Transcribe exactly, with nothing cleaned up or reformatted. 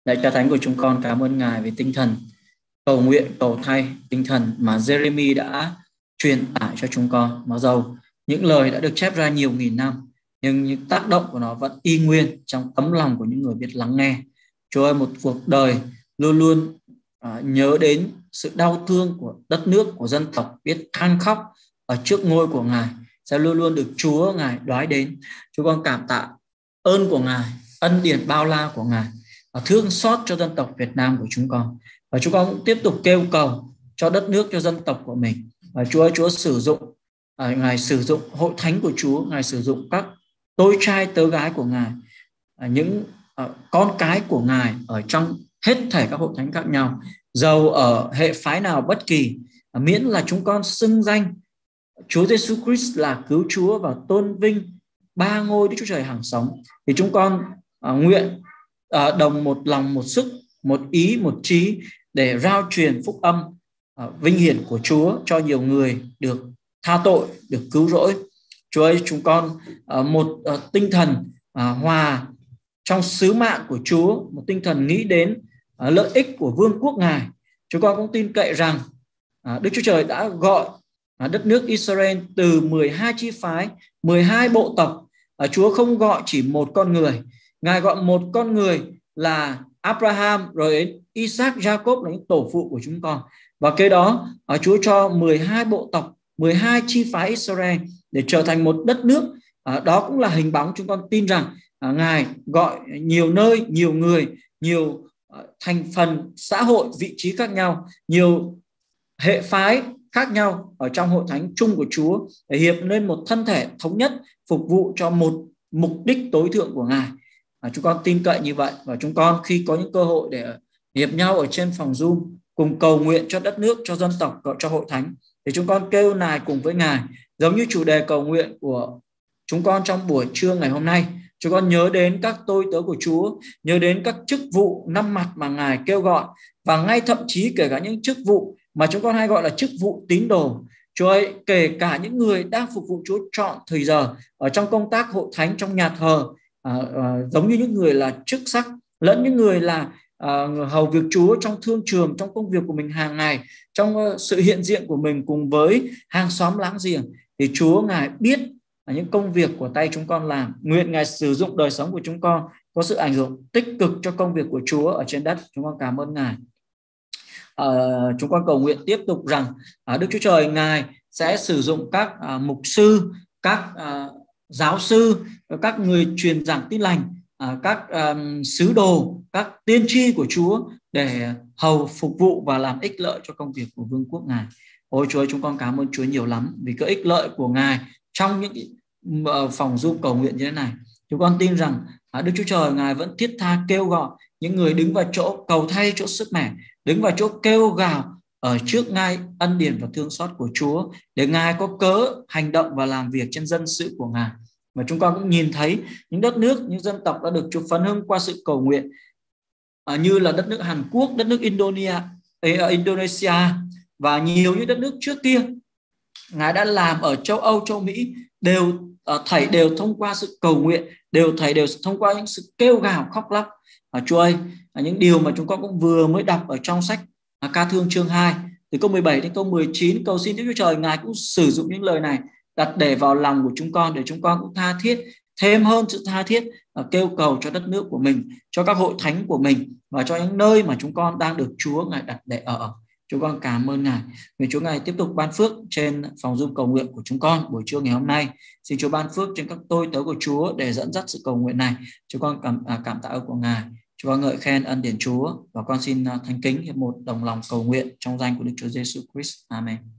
Lạy Cha Thánh của chúng con, cảm ơn Ngài về tinh thần cầu nguyện, cầu thay, tinh thần mà Jeremy đã truyền tải cho chúng con. Mặc dầu những lời đã được chép ra nhiều nghìn năm, nhưng những tác động của nó vẫn y nguyên trong tấm lòng của những người biết lắng nghe. Chúa ơi, một cuộc đời luôn luôn à, nhớ đến sự đau thương của đất nước, của dân tộc, biết than khóc ở trước ngôi của Ngài sẽ luôn luôn được Chúa Ngài đoái đến. Chúng con cảm tạ ơn của Ngài, ân điển bao la của Ngài, và thương xót cho dân tộc Việt Nam của chúng con. Và chúng con cũng tiếp tục kêu cầu cho đất nước, cho dân tộc của mình. Và Chúa ơi, Chúa sử dụng à, Ngài sử dụng hội thánh của Chúa, Ngài sử dụng các tôi trai tớ gái của Ngài, à, những à, con cái của Ngài ở trong hết thảy các hội thánh khác nhau, dầu ở hệ phái nào bất kỳ, à, miễn là chúng con xưng danh Chúa Giêsu Christ là cứu Chúa và tôn vinh ba ngôi Đức Chúa Trời hằng sống, thì chúng con à, nguyện à, đồng một lòng, một sức, một ý, một trí để rao truyền phúc âm à, vinh hiển của Chúa cho nhiều người được tha tội, được cứu rỗi. Chúa ơi, chúng con à, một à, tinh thần à, hòa trong sứ mạng của Chúa, một tinh thần nghĩ đến à, lợi ích của vương quốc Ngài. Chúng con cũng tin cậy rằng à, Đức Chúa Trời đã gọi à, đất nước Israel từ mười hai chi phái, mười hai bộ tộc. à, Chúa không gọi chỉ một con người, Ngài gọi một con người là Abraham, rồi Isaac, Jacob là những tổ phụ của chúng con. Và kế đó à, Chúa cho mười hai bộ tộc, mười hai chi phái Israel để trở thành một đất nước. à, Đó cũng là hình bóng chúng con tin rằng à, Ngài gọi nhiều nơi, nhiều người, nhiều à, thành phần xã hội, vị trí khác nhau, nhiều hệ phái khác nhau ở trong hội thánh chung của Chúa để hiệp nên một thân thể thống nhất, phục vụ cho một mục đích tối thượng của Ngài. À, chúng con tin cậy như vậy, và chúng con khi có những cơ hội để hiệp nhau ở trên phòng Zoom cùng cầu nguyện cho đất nước, cho dân tộc, cho hội thánh, thì chúng con kêu nài cùng với Ngài, giống như chủ đề cầu nguyện của chúng con trong buổi trưa ngày hôm nay. Chúng con nhớ đến các tôi tớ của Chúa, nhớ đến các chức vụ năm mặt mà Ngài kêu gọi, và ngay thậm chí kể cả những chức vụ mà chúng con hay gọi là chức vụ tín đồ. Chúa ơi, kể cả những người đang phục vụ Chúa trọn thời giờ ở trong công tác hội thánh, trong nhà thờ, à, à, giống như những người là chức sắc, lẫn những người là à, hầu việc Chúa trong thương trường, trong công việc của mình hàng ngày, trong uh, sự hiện diện của mình cùng với hàng xóm láng giềng, thì Chúa Ngài biết à, những công việc của tay chúng con làm. Nguyện Ngài sử dụng đời sống của chúng con có sự ảnh hưởng tích cực cho công việc của Chúa ở trên đất. Chúng con cảm ơn Ngài. À, chúng con cầu nguyện tiếp tục rằng à, Đức Chúa Trời Ngài sẽ sử dụng các à, mục sư, các à, giáo sư, các người truyền giảng tin lành, à, các à, sứ đồ, các tiên tri của Chúa để hầu phục vụ và làm ích lợi cho công việc của vương quốc Ngài. Ôi Chúa ơi, chúng con cảm ơn Chúa nhiều lắm vì cái ích lợi của Ngài trong những phòng Zoom cầu nguyện như thế này. Chúng con tin rằng à, Đức Chúa Trời Ngài vẫn thiết tha kêu gọi những người đứng vào chỗ cầu thay, chỗ sức mẻ, đứng vào chỗ kêu gào ở trước ngai ân điển và thương xót của Chúa, để Ngài có cớ hành động và làm việc trên dân sự của Ngài. Và chúng con cũng nhìn thấy những đất nước, những dân tộc đã được Chúa phấn hưng qua sự cầu nguyện, à, như là đất nước Hàn Quốc, đất nước Indonesia, Indonesia và nhiều những đất nước trước kia Ngài đã làm ở châu Âu, châu Mỹ, đều uh, thảy đều thông qua sự cầu nguyện, đều thảy đều thông qua những sự kêu gào khóc lóc. À, Chúa ơi, à, những điều mà chúng con cũng vừa mới đọc ở trong sách à, Ca Thương chương hai từ câu mười bảy đến câu mười chín, cầu xin Đức Chúa Trời Ngài cũng sử dụng những lời này đặt để vào lòng của chúng con, để chúng con cũng tha thiết thêm hơn sự tha thiết à, kêu cầu cho đất nước của mình, cho các hội thánh của mình và cho những nơi mà chúng con đang được Chúa Ngài đặt để ở. Chúng con cảm ơn Ngài. Nguyện Chúa Ngài tiếp tục ban phước trên phòng Zoom cầu nguyện của chúng con buổi trưa ngày hôm nay. Xin Chúa ban phước trên các tôi tớ của Chúa để dẫn dắt sự cầu nguyện này. Chúng con cảm, à, cảm tạ ơn của Ngài. Chúng con ngợi khen ân điển Chúa, và con xin uh, thánh kính hiệp một đồng lòng cầu nguyện trong danh của Đức Chúa Giêsu Christ. Amen.